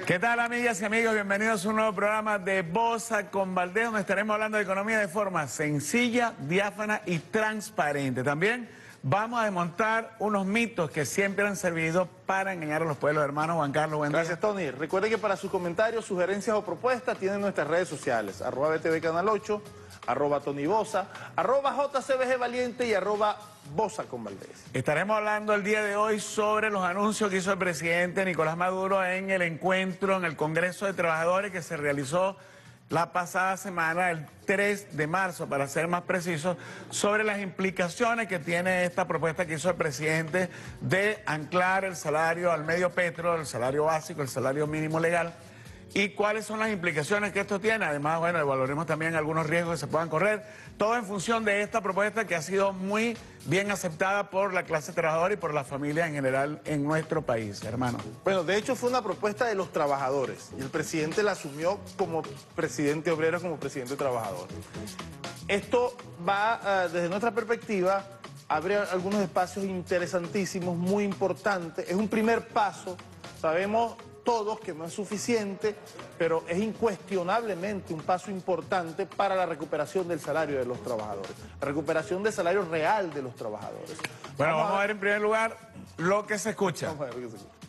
¿Qué tal, amigas y amigos? Bienvenidos a un nuevo programa de Bosa con Valdés, donde estaremos hablando de economía de forma sencilla, diáfana y transparente. También vamos a desmontar unos mitos que siempre han servido para engañar a los pueblos hermanos. Juan Carlos, buen día. Gracias, Tony. Recuerde que para sus comentarios, sugerencias o propuestas tienen nuestras redes sociales, @BTV Canal 8, @TonyBosa, @JCBGValiente y @Bosa con Valdés. Estaremos hablando el día de hoy sobre los anuncios que hizo el presidente Nicolás Maduro en el encuentro en el Congreso de Trabajadores que se realizó la pasada semana, el 3 de marzo, para ser más precisos, sobre las implicaciones que tiene esta propuesta que hizo el presidente de anclar el salario al medio petro, el salario básico, el salario mínimo legal, y cuáles son las implicaciones que esto tiene. Además, bueno, evaluaremos también algunos riesgos que se puedan correr, todo en función de esta propuesta que ha sido muy bien aceptada por la clase trabajadora y por la familia en general en nuestro país, hermano. Bueno, de hecho fue una propuesta de los trabajadores y el presidente la asumió como presidente obrero, como presidente trabajador. Esto va, desde nuestra perspectiva, abre algunos espacios interesantísimos, muy importantes. Es un primer paso, sabemos todos que no es suficiente, pero es incuestionablemente un paso importante para la recuperación del salario de los trabajadores, la recuperación del salario real de los trabajadores. Bueno, vamos a ver en primer lugar lo que se escucha. Vamos a ver lo que se escucha.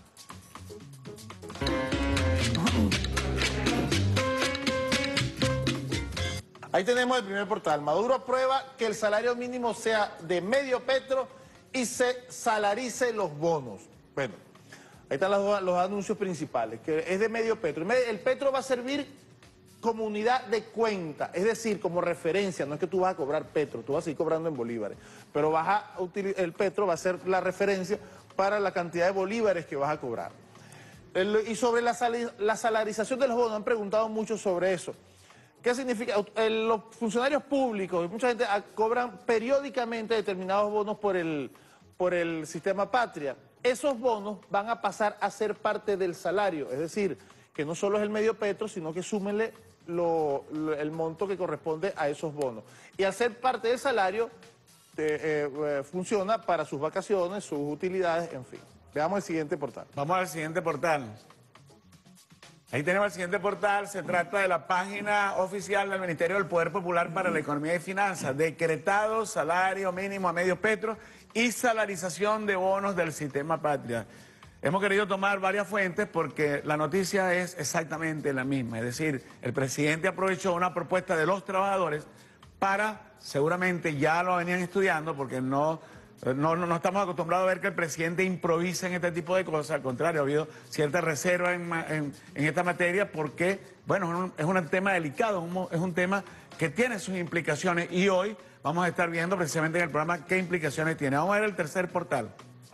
Ahí tenemos el primer portal. Maduro aprueba que el salario mínimo sea de medio petro y se salarice los bonos. Bueno, ahí están los anuncios principales, que es de medio petro. El petro va a servir como unidad de cuenta, es decir, como referencia. No es que tú vas a cobrar petro, tú vas a seguir cobrando en bolívares, pero el petro va a ser la referencia para la cantidad de bolívares que vas a cobrar. Y sobre la salarización de los bonos, han preguntado mucho sobre eso. ¿Qué significa? Los funcionarios públicos, mucha gente cobran periódicamente determinados bonos por el sistema Patria. Esos bonos van a pasar a ser parte del salario, es decir, que no solo es el medio petro, sino que súmenle el monto que corresponde a esos bonos. Y al ser parte del salario, funciona para sus vacaciones, sus utilidades, en fin. Veamos el siguiente portal. Vamos al siguiente portal. Ahí tenemos el siguiente portal, se trata de la página oficial del Ministerio del Poder Popular para la Economía y Finanzas, decretado salario mínimo a medio petro y salarización de bonos del sistema Patria. Hemos querido tomar varias fuentes porque la noticia es exactamente la misma, es decir, el presidente aprovechó una propuesta de los trabajadores para, seguramente ya lo venían estudiando porque no estamos acostumbrados a ver que el presidente improvisa en este tipo de cosas, al contrario, ha habido cierta reserva en esta materia porque, bueno, es un tema delicado, es un tema que tiene sus implicaciones y hoy vamos a estar viendo precisamente en el programa qué implicaciones tiene. Vamos a ver el tercer portal.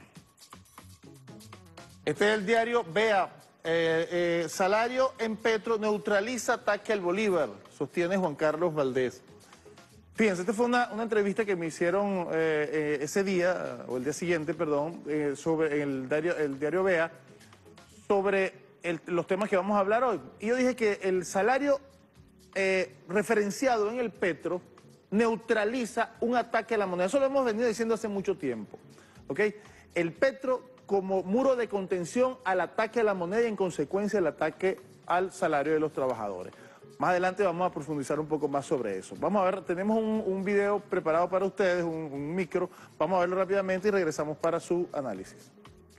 Este es el diario Vea. Salario en petro neutraliza ataque al bolívar, sostiene Juan Carlos Valdés. Fíjense, esta fue una entrevista que me hicieron ese día, o el día siguiente, perdón, sobre el diario Vea, sobre los temas que vamos a hablar hoy. Y yo dije que el salario referenciado en el petro neutraliza un ataque a la moneda. Eso lo hemos venido diciendo hace mucho tiempo, ¿ok? El petro como muro de contención al ataque a la moneda y en consecuencia el ataque al salario de los trabajadores. Más adelante vamos a profundizar un poco más sobre eso. Vamos a ver, tenemos un video preparado para ustedes, un micro. Vamos a verlo rápidamente y regresamos para su análisis.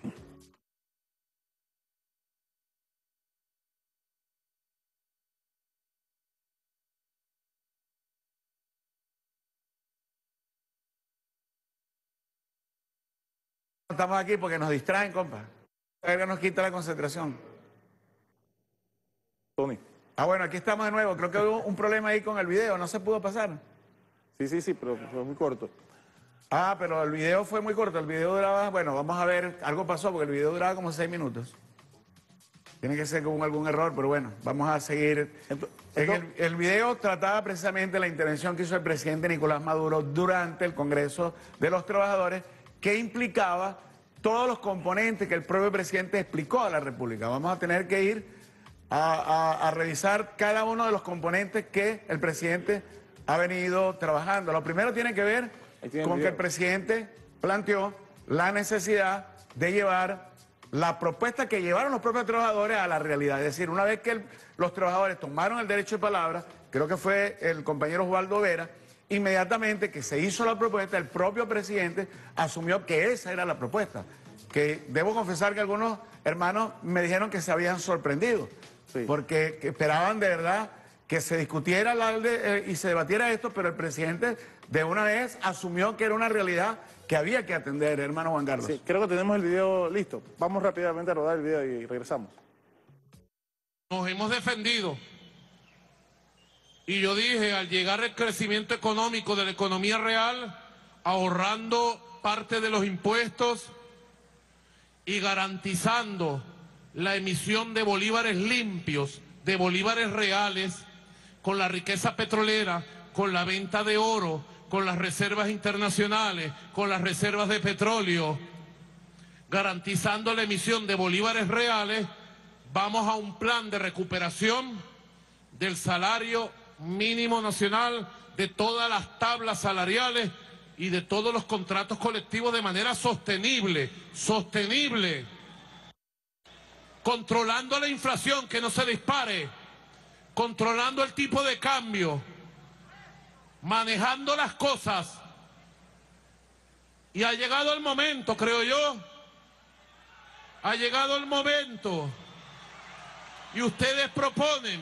Estamos aquí porque nos distraen, compa. Nos quita la concentración. Tony. Ah, bueno, aquí estamos de nuevo. Creo que hubo un problema ahí con el video, no se pudo pasar. Sí, pero fue muy corto. Ah, pero el video fue muy corto. El video duraba, bueno, vamos a ver, algo pasó porque el video duraba como 6 minutos. Tiene que ser con algún error, pero bueno, vamos a seguir. El video trataba precisamente la intervención que hizo el presidente Nicolás Maduro durante el Congreso de los Trabajadores, que implicaba todos los componentes que el propio presidente explicó a la República. Vamos a tener que ir a revisar cada uno de los componentes que el presidente ha venido trabajando. Lo primero tiene que ver con que el presidente planteó la necesidad de llevar la propuesta que llevaron los propios trabajadores a la realidad. Es decir, una vez que los trabajadores tomaron el derecho de palabra, creo que fue el compañero Osvaldo Vera, inmediatamente que se hizo la propuesta, el propio presidente asumió que esa era la propuesta. Que debo confesar que algunos hermanos me dijeron que se habían sorprendido, sí, porque esperaban de verdad que se discutiera y se debatiera esto, pero el presidente de una vez asumió que era una realidad que había que atender, hermano Juan Carlos. Sí, creo que tenemos el video listo. Vamos rápidamente a rodar el video y regresamos. Nos hemos defendido. Y yo dije, al llegar el crecimiento económico de la economía real, ahorrando parte de los impuestos y garantizando la emisión de bolívares limpios, de bolívares reales, con la riqueza petrolera, con la venta de oro, con las reservas internacionales, con las reservas de petróleo, garantizando la emisión de bolívares reales, vamos a un plan de recuperación del salario mínimo nacional, de todas las tablas salariales y de todos los contratos colectivos de manera sostenible, controlando la inflación, que no se dispare, controlando el tipo de cambio, manejando las cosas. Y ha llegado el momento, creo yo, ha llegado el momento, y ustedes proponen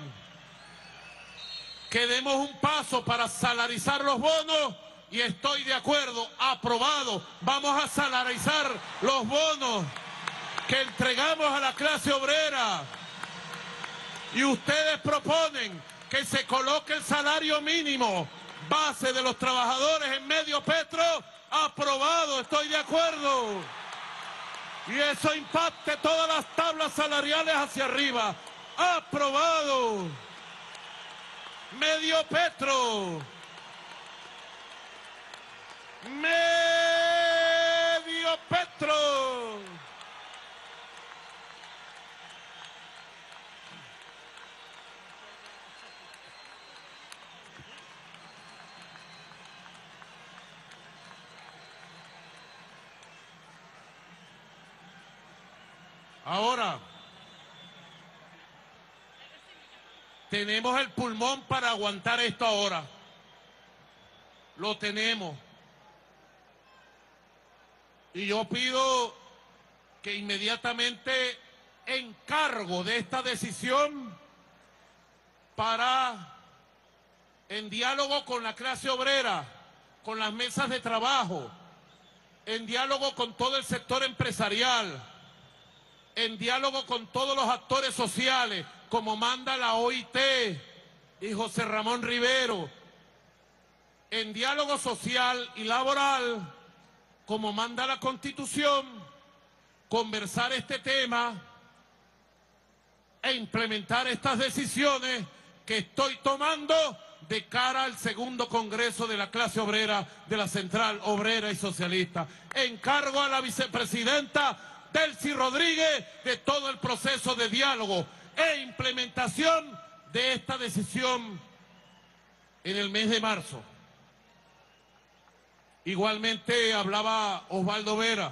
que demos un paso para salarizar los bonos, y estoy de acuerdo, aprobado. Vamos a salarizar los bonos que entregamos a la clase obrera. Y ustedes proponen que se coloque el salario mínimo base de los trabajadores en medio petro. Aprobado, estoy de acuerdo. Y eso impacte todas las tablas salariales hacia arriba. Aprobado. Medio petro. Medio petro. Ahora, tenemos el pulmón para aguantar esto ahora. Lo tenemos. Y yo pido que inmediatamente encargo de esta decisión para, en diálogo con la clase obrera, con las mesas de trabajo, en diálogo con todo el sector empresarial, en diálogo con todos los actores sociales, como manda la OIT y José Ramón Rivero, en diálogo social y laboral, como manda la Constitución, conversar este tema e implementar estas decisiones que estoy tomando de cara al segundo Congreso de la clase obrera de la Central Obrera y Socialista. Encargo a la vicepresidenta Delcy Rodríguez de todo el proceso de diálogo e implementación de esta decisión en el mes de marzo. Igualmente hablaba Osvaldo Vera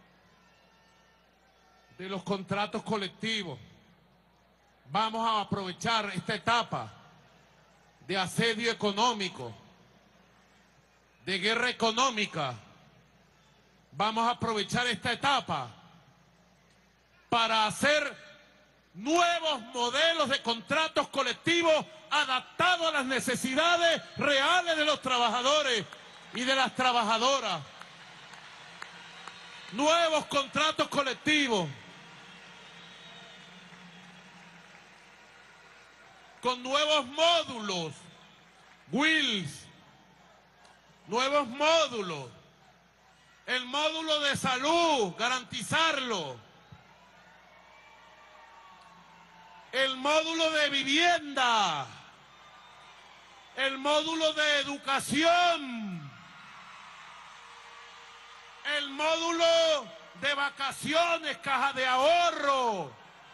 de los contratos colectivos. Vamos a aprovechar esta etapa de asedio económico, de guerra económica. Vamos a aprovechar esta etapa para hacer nuevos modelos de contratos colectivos adaptados a las necesidades reales de los trabajadores y de las trabajadoras. Nuevos contratos colectivos con nuevos módulos, WILS, nuevos módulos. El módulo de salud, garantizarlo. El módulo de vivienda. El módulo de educación. El módulo de vacaciones, caja de ahorro.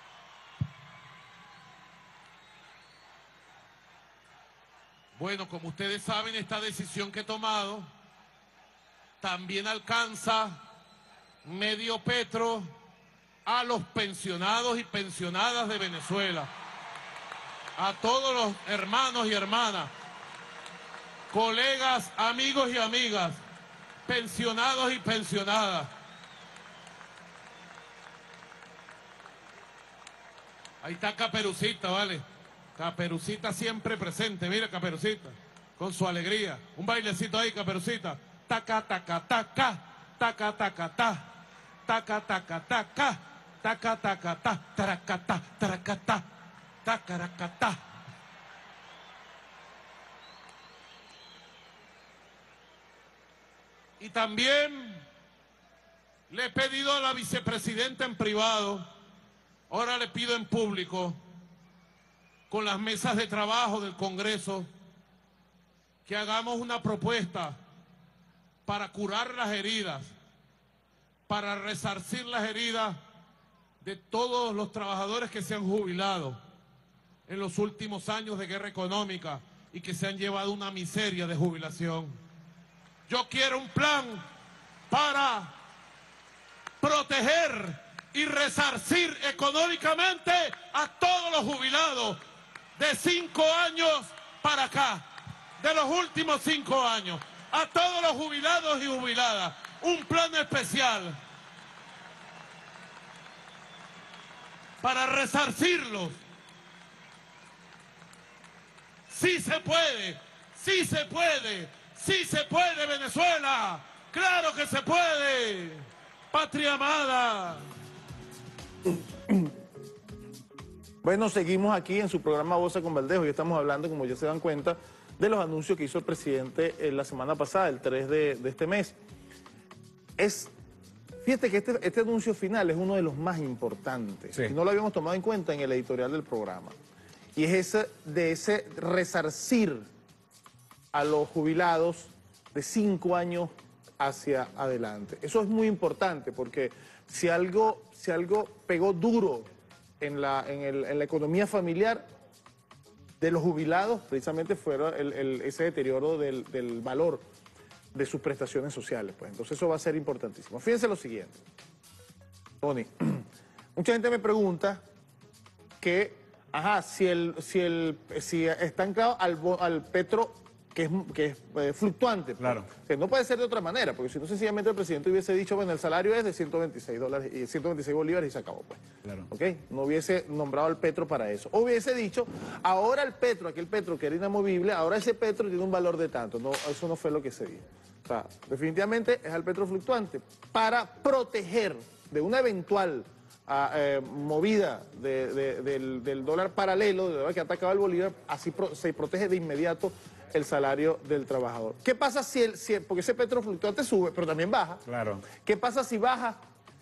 Bueno, como ustedes saben, esta decisión que he tomado también alcanza medio petro a los pensionados y pensionadas de Venezuela, a todos los hermanos y hermanas, colegas, amigos y amigas, pensionados y pensionadas. Ahí está Caperucita, ¿vale? Caperucita siempre presente, mira Caperucita, con su alegría. Un bailecito ahí, Caperucita. Taca, taca, taca, taca, taca, ta, taca, taca, taca, taca, taca, ta, taracata, taracata, tacaracata. Y también le he pedido a la vicepresidenta en privado, ahora le pido en público, con las mesas de trabajo del Congreso, que hagamos una propuesta para curar las heridas, para resarcir las heridas de todos los trabajadores que se han jubilado en los últimos años de guerra económica y que se han llevado una miseria de jubilación. Yo quiero un plan para proteger y resarcir económicamente a todos los jubilados de 5 años para acá, de los últimos 5 años, a todos los jubilados y jubiladas, un plan especial para resarcirlos. Sí se puede, sí se puede, sí se puede, Venezuela, claro que se puede, patria amada. Bueno, seguimos aquí en su programa Voces con Valdejo y estamos hablando, como ya se dan cuenta, de los anuncios que hizo el presidente la semana pasada, el 3 de este mes. Fíjate que este anuncio final es uno de los más importantes, sí, y no lo habíamos tomado en cuenta en el editorial del programa, y es ese resarcir a los jubilados de 5 años hacia adelante. Eso es muy importante porque si algo pegó duro en la economía familiar de los jubilados, precisamente fue ese deterioro del valor de sus prestaciones sociales. Pues. Entonces eso va a ser importantísimo. Fíjense lo siguiente, Tony, mucha gente me pregunta que, si está anclado al petro que es fluctuante. Claro. Que no puede ser de otra manera, porque si no sencillamente el presidente hubiese dicho, bueno, el salario es de $126 y 126 bolívares y se acabó, pues. Claro. ¿Ok? No hubiese nombrado al petro para eso. O hubiese dicho, ahora el petro, aquel petro que era inamovible, ahora ese petro tiene un valor de tanto. No, eso no fue lo que se dijo. O sea, definitivamente es al petro fluctuante para proteger de una eventual movida del dólar paralelo, de que atacaba el bolívar, así se protege de inmediato el salario del trabajador. ¿Qué pasa porque ese petro fluctuante sube, pero también baja? Claro. ¿Qué pasa si baja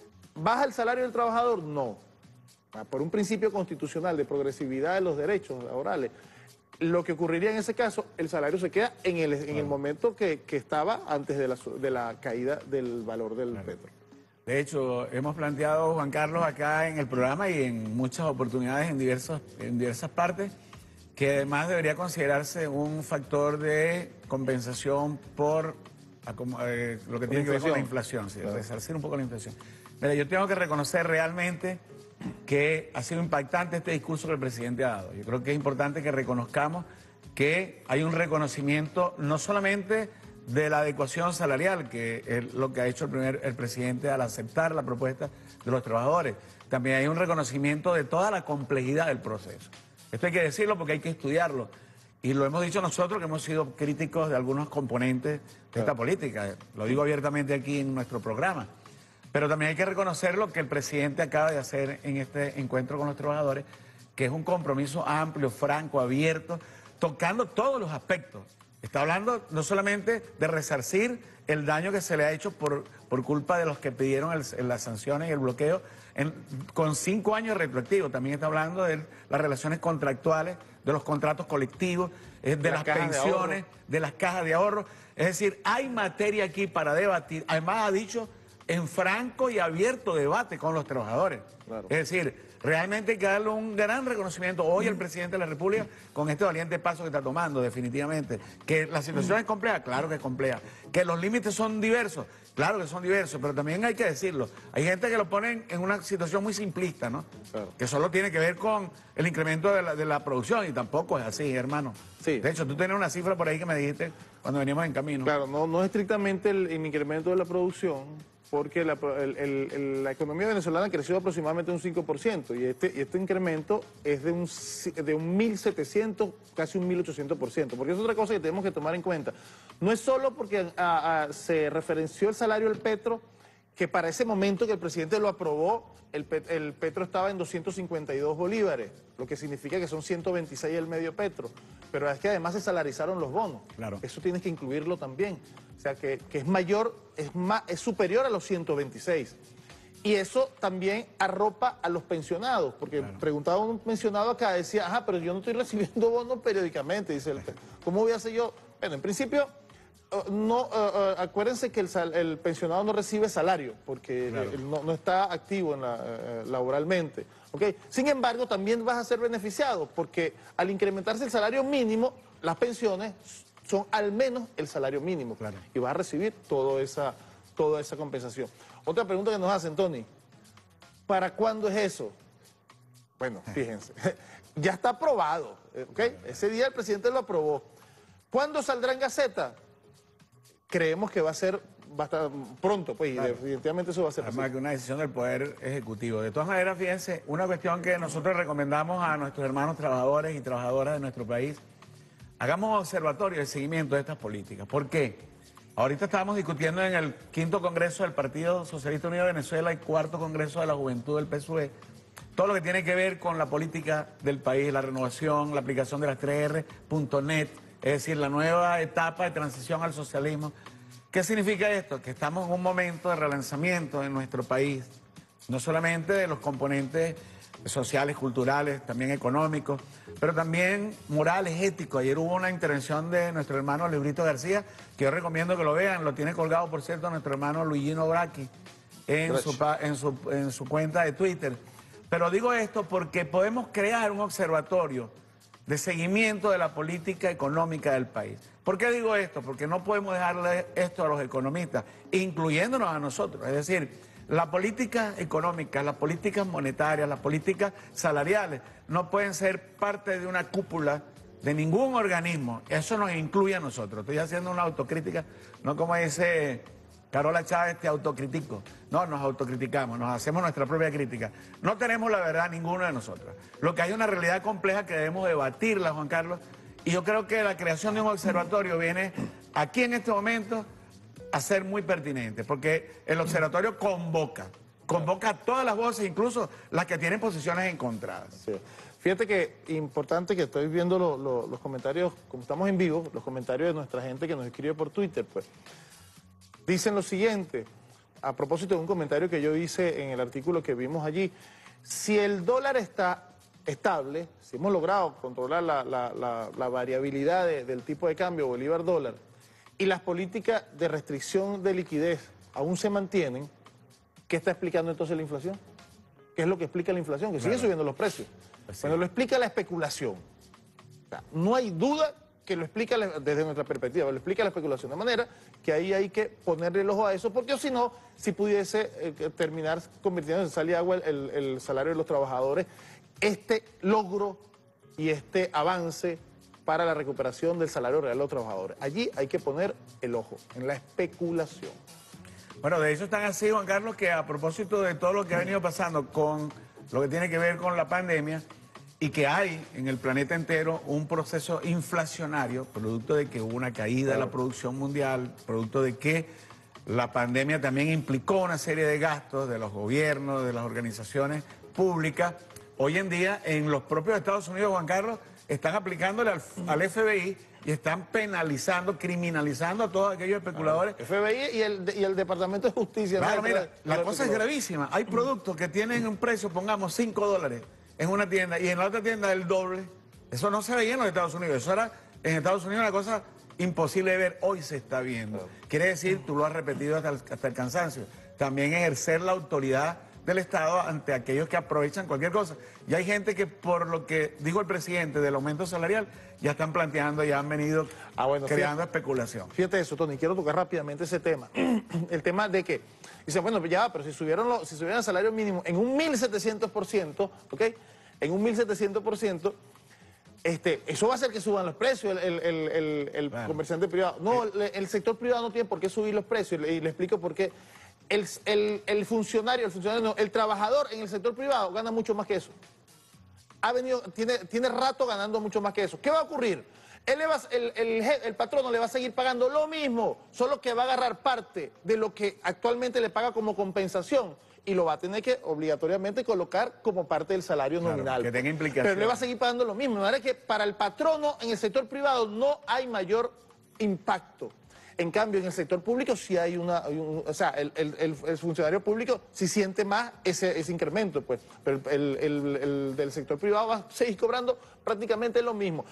el salario del trabajador? No. Por un principio constitucional de progresividad de los derechos laborales, lo que ocurriría en ese caso, el salario se queda en el momento que estaba antes de la caída del valor del petro. De hecho, hemos planteado, Juan Carlos, acá en el programa y en muchas oportunidades en diversas partes, que además debería considerarse un factor de compensación por lo que tiene que ver con la inflación, sí, claro. Resarcir un poco la inflación. Mira, yo tengo que reconocer realmente que ha sido impactante este discurso que el presidente ha dado. Yo creo que es importante que reconozcamos que hay un reconocimiento no solamente de la adecuación salarial, que es lo que ha hecho el presidente al aceptar la propuesta de los trabajadores, también hay un reconocimiento de toda la complejidad del proceso. Esto hay que decirlo porque hay que estudiarlo. Y lo hemos dicho nosotros, que hemos sido críticos de algunos componentes de esta política. Lo digo abiertamente aquí en nuestro programa. Pero también hay que reconocer lo que el presidente acaba de hacer en este encuentro con los trabajadores, que es un compromiso amplio, franco, abierto, tocando todos los aspectos. Está hablando no solamente de resarcir el daño que se le ha hecho por culpa de los que pidieron las sanciones y el bloqueo, con 5 años retroactivos. También está hablando de las relaciones contractuales, de los contratos colectivos, de las pensiones, de las cajas de ahorro. Es decir, hay materia aquí para debatir. Además ha dicho en franco y abierto debate con los trabajadores. Claro. Es decir, realmente hay que darle un gran reconocimiento hoy al presidente de la República con este valiente paso que está tomando, definitivamente. Que la situación es compleja, claro que es compleja. Que los límites son diversos, claro que son diversos, pero también hay que decirlo. Hay gente que lo pone en una situación muy simplista, ¿no? Claro. Que solo tiene que ver con el incremento de la producción y tampoco es así, hermano. Sí. De hecho, tú tienes una cifra por ahí que me dijiste cuando veníamos en camino. Claro, no es estrictamente el incremento de la producción, porque la economía venezolana creció aproximadamente un 5%, y este incremento es de un 1.700, casi un 1.800%, porque es otra cosa que tenemos que tomar en cuenta. No es solo porque se referenció el salario del petro, que para ese momento que el presidente lo aprobó, el petro estaba en 252 bolívares, lo que significa que son 126 el medio petro, pero es que además se salarizaron los bonos. Claro. Eso tienes que incluirlo también. O sea, que es mayor, es superior a los 126. Y eso también arropa a los pensionados, porque claro, preguntaba un pensionado acá, decía, ajá, pero yo no estoy recibiendo bonos periódicamente, dice, ¿cómo voy a hacer yo? Bueno, en principio, acuérdense que el pensionado no recibe salario, porque claro, no está activo laboralmente. ¿Okay? Sin embargo, también vas a ser beneficiado, porque al incrementarse el salario mínimo, las pensiones son al menos el salario mínimo, claro, y vas a recibir toda esa compensación. Otra pregunta que nos hacen, Tony, ¿para cuándo es eso? Bueno, fíjense, ya está aprobado, ¿ok? Ese día el presidente lo aprobó. ¿Cuándo saldrá en Gaceta? Creemos que va a estar pronto, pues, claro, y definitivamente eso va a ser además así. Que una decisión del Poder Ejecutivo. De todas maneras, fíjense, una cuestión que nosotros recomendamos a nuestros hermanos trabajadores y trabajadoras de nuestro país, hagamos un observatorio de seguimiento de estas políticas. ¿Por qué? Ahorita estábamos discutiendo en el 5º Congreso del Partido Socialista Unido de Venezuela y 4º Congreso de la Juventud del PSUV, todo lo que tiene que ver con la política del país, la renovación, la aplicación de las 3R.net, es decir, la nueva etapa de transición al socialismo. ¿Qué significa esto? Que estamos en un momento de relanzamiento en nuestro país, no solamente de los componentes sociales, culturales, también económicos, pero también morales, éticos. Ayer hubo una intervención de nuestro hermano Librito García, que yo recomiendo que lo vean, lo tiene colgado, por cierto, nuestro hermano Luigino Braqui en su cuenta de Twitter. Pero digo esto porque podemos crear un observatorio de seguimiento de la política económica del país. ¿Por qué digo esto? Porque no podemos dejarle esto a los economistas, incluyéndonos a nosotros. Es decir, la política económica, las políticas monetarias, las políticas salariales no pueden ser parte de una cúpula de ningún organismo. Eso nos incluye a nosotros. Estoy haciendo una autocrítica, no como dice Carola Chávez, te autocritico. No, nos autocriticamos, nos hacemos nuestra propia crítica. No tenemos la verdad ninguno de nosotros. Lo que hay es una realidad compleja que debemos debatirla, Juan Carlos, y yo creo que la creación de un observatorio viene aquí en este momento a ser muy pertinente, porque el observatorio convoca a todas las voces, incluso las que tienen posiciones encontradas. Sí. Fíjate que importante que estoy viendo los comentarios, como estamos en vivo, los comentarios de nuestra gente que nos escribe por Twitter, pues. Dicen lo siguiente, a propósito de un comentario que yo hice en el artículo que vimos allí, si el dólar está estable, si hemos logrado controlar la variabilidad del tipo de cambio bolívar-dólar, y las políticas de restricción de liquidez aún se mantienen, ¿qué está explicando entonces la inflación? ¿Qué es lo que explica la inflación? Que sigue subiendo los precios. Bueno, lo explica la especulación. O sea, no hay duda que lo explica desde nuestra perspectiva, lo explica la especulación. De manera que ahí hay que ponerle el ojo a eso, porque si no, si pudiese terminar convirtiéndose en sal y agua el salario de los trabajadores, este logro y este avance para la recuperación del salario real de los trabajadores. Allí hay que poner el ojo, en la especulación. Bueno, de hecho están así, Juan Carlos, que a propósito de todo lo que ha venido pasando con lo que tiene que ver con la pandemia y que hay en el planeta entero un proceso inflacionario, producto de que hubo una caída de la producción mundial, producto de que la pandemia también implicó una serie de gastos de los gobiernos, de las organizaciones públicas. Hoy en día, en los propios Estados Unidos, Juan Carlos, están aplicándole al FBI y están penalizando, criminalizando a todos aquellos especuladores. FBI y el Departamento de Justicia. Claro, mira, la cosa es gravísima. Hay productos que tienen un precio, pongamos, $5 en una tienda y en la otra tienda el doble. Eso no se veía en los Estados Unidos. Eso era en Estados Unidos una cosa imposible de ver. Hoy se está viendo. Quiere decir, tú lo has repetido hasta el cansancio, también ejercer la autoridad del Estado ante aquellos que aprovechan cualquier cosa. Y hay gente que, por lo que dijo el presidente del aumento salarial, ya están planteando, ya han venido creando especulación. Fíjate eso, Tony, quiero tocar rápidamente ese tema. El tema de que, dice, bueno, ya, pero si subieron el salario mínimo en un 1.700%, ¿ok? En un 1.700%, eso va a hacer que suban los precios el comerciante privado. No, el sector privado no tiene por qué subir los precios, y le explico por qué. El funcionario no, el trabajador en el sector privado gana mucho más que eso. Tiene rato ganando mucho más que eso. ¿Qué va a ocurrir? El patrono le va a seguir pagando lo mismo, solo que va a agarrar parte de lo que actualmente le paga como compensación y lo va a tener que obligatoriamente colocar como parte del salario nominal. Que tenga implicación. Pero le va a seguir pagando lo mismo. De manera que para el patrono en el sector privado no hay mayor impacto. En cambio, en el sector público sí hay o sea, el funcionario público sí siente más ese incremento, pues. Pero el del sector privado va a seguir cobrando prácticamente lo mismo.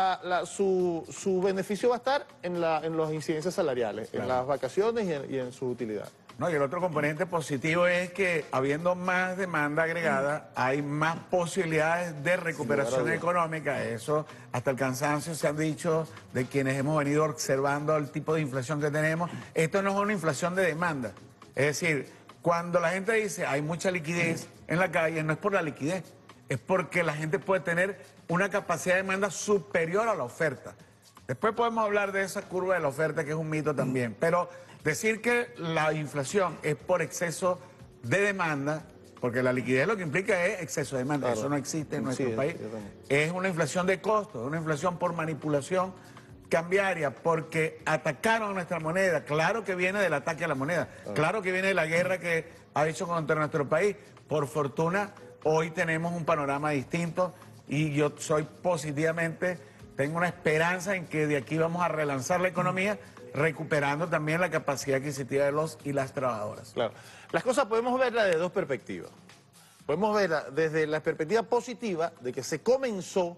Su beneficio va a estar en las incidencias salariales, en las vacaciones y en su utilidad. No, y el otro componente positivo es que habiendo más demanda agregada, hay más posibilidades de recuperación económica. Eso, hasta el cansancio se han dicho de quienes hemos venido observando el tipo de inflación que tenemos. Esto no es una inflación de demanda. Es decir, cuando la gente dice hay mucha liquidez en la calle, no es por la liquidez, es porque la gente puede tener una capacidad de demanda superior a la oferta. Después podemos hablar de esa curva de la oferta, que es un mito también, pero decir que la inflación es por exceso de demanda, porque la liquidez lo que implica es exceso de demanda, eso no existe en nuestro país, es una inflación de costos, una inflación por manipulación cambiaria, porque atacaron a nuestra moneda. Claro que viene del ataque a la moneda, claro que viene de la guerra que ha hecho contra nuestro país. Por fortuna, hoy tenemos un panorama distinto y yo soy positivamente, tengo una esperanza en que de aquí vamos a relanzar la economía, recuperando también la capacidad adquisitiva de los y las trabajadoras. Claro. Las cosas podemos verlas de dos perspectivas. Podemos verla desde la perspectiva positiva de que se comenzó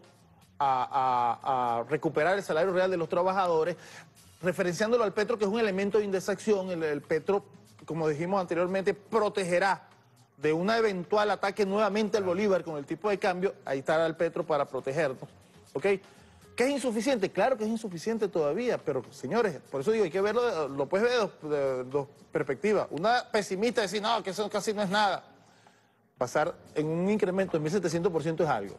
a recuperar el salario real de los trabajadores, referenciándolo al petro, que es un elemento de indexación. El petro, como dijimos anteriormente, protegerá de un eventual ataque nuevamente al bolívar con el tipo de cambio. Ahí estará el petro para protegernos, ¿ok? ¿Que es insuficiente? Claro que es insuficiente todavía, pero señores, por eso digo, hay que verlo, lo puedes ver de dos perspectivas. Una pesimista, decir, no, que eso casi no es nada. Pasar en un incremento de 1.700% es algo.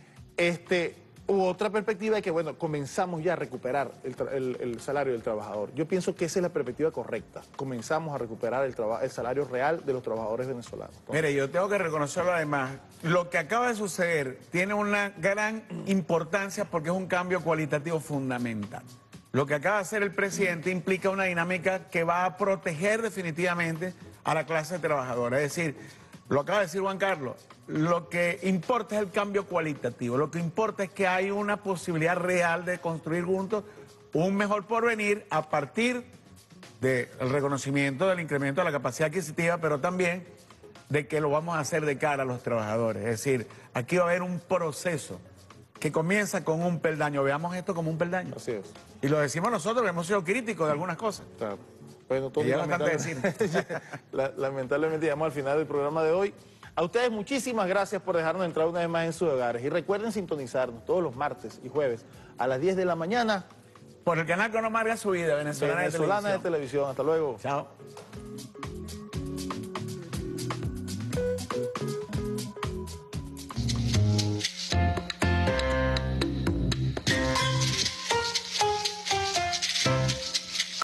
U otra perspectiva es que, bueno, comenzamos ya a recuperar el salario del trabajador. Yo pienso que esa es la perspectiva correcta. Comenzamos a recuperar el salario real de los trabajadores venezolanos. Mire, yo tengo que reconocerlo además. Lo que acaba de suceder tiene una gran importancia porque es un cambio cualitativo fundamental. Lo que acaba de hacer el presidente implica una dinámica que va a proteger definitivamente a la clase trabajadora. Es decir, lo acaba de decir Juan Carlos, lo que importa es el cambio cualitativo, lo que importa es que hay una posibilidad real de construir juntos un mejor porvenir a partir del reconocimiento del incremento de la capacidad adquisitiva, pero también de que lo vamos a hacer de cara a los trabajadores. Es decir, aquí va a haber un proceso que comienza con un peldaño. Veamos esto como un peldaño. Así es. Y lo decimos nosotros, que hemos sido críticos de algunas cosas. Claro. Bueno, Tony, lamentablemente, lamentablemente llegamos al final del programa de hoy. A ustedes muchísimas gracias por dejarnos entrar una vez más en sus hogares. Y recuerden sintonizarnos todos los martes y jueves a las 10 de la mañana. Por el canal que no marca su vida, Venezolana de Televisión. Hasta luego. Chao.